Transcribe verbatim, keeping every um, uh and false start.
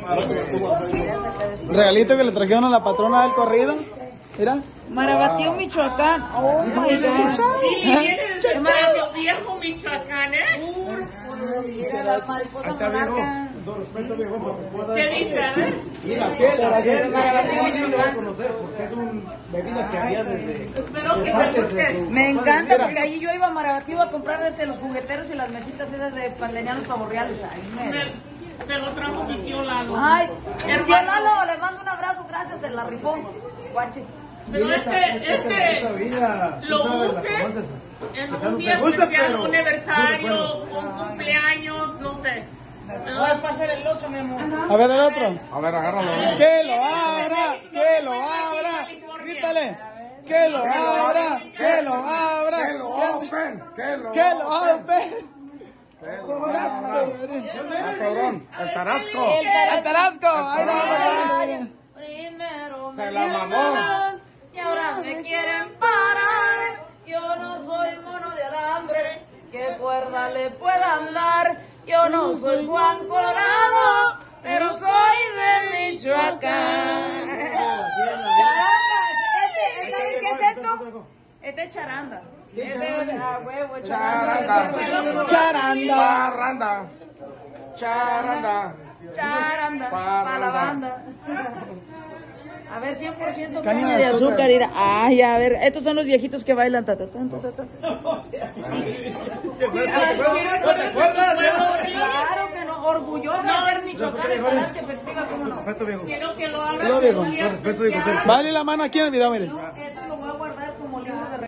Regalito que le trajeron a la patrona del corrido. Mira. Marabatío, Michoacán. Oh my God. Marabatío, viejo Michoacán, ¿eh? Mira la mariposa monarca. ¿Qué dice? A ver. Mira, ¿qué? Marabatío Michoacán. Conocer porque es una bebida que había desde. Espero que te guste. Me encanta porque allí yo iba a Marabatío a comprar desde los jugueteros y las mesitas esas de pandenianos pavorreales. Ay, me... Te lo trajo mi tío Lalo. Ay, el tío Lalo, le mando un abrazo, gracias, en la rifó. Guache. Pero este, este, lo uses en un día especial, un aniversario, un cumpleaños, no sé. Voy a pasar el otro, mi amor. A ver el otro. A ver, agárralo. Que lo abra, que lo abra. Grítale. Que lo abra, que lo abra. Que lo abren, que lo Que lo abra. Ah, cabrón, el tarasco. ¡El tarasco! ¡Ay, no! Primero Se me la mamó. y ahora me quieren parar. Yo no soy mono de alambre, que cuerda le puedan dar. Yo no soy Juan Colorado, pero soy de Michoacán. Charanda, este, ¿sabes qué es esto? Este es charanda. Este es a huevo, charanda. Charanda. Parranda. Charanda. Charanda, para la banda. A ver, cien por ciento Caña caña de de azúcar. azúcar. Mira. Ay, a ver, estos son los viejitos que bailan. Ta, ta, ta, ta, ta, ta. Claro que no, orgullosa de ser Michoacán, de que efectiva, cómo no. Quiero que lo abras. Lo viejo. en un día especial. Vale la mano aquí en el video, miren.